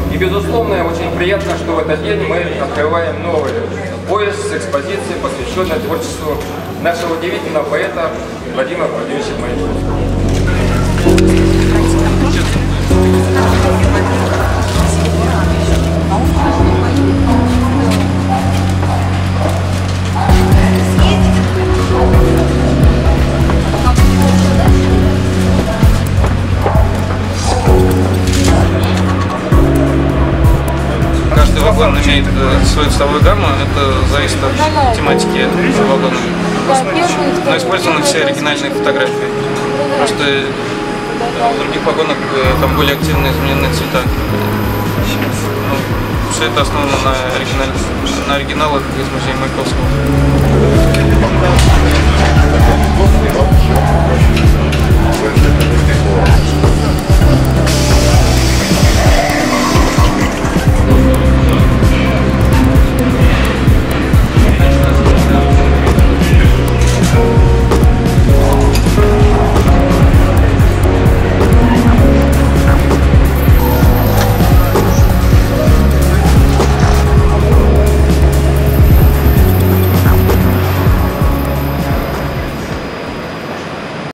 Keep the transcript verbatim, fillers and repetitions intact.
И, безусловно, очень приятно, что в этот день мы открываем новый пояс с экспозицией, посвященной творчеству нашего удивительного поэта Владимира Владимировича Маяковского. Каждый вагон имеет свою цветовую гамму, это зависит от тематики вагона. Но использованы все оригинальные фотографии, потому что в других вагонах там более активно изменены цвета. Ну, все это основано на, оригиналь... на оригиналах из музея Маяковского. Thank you.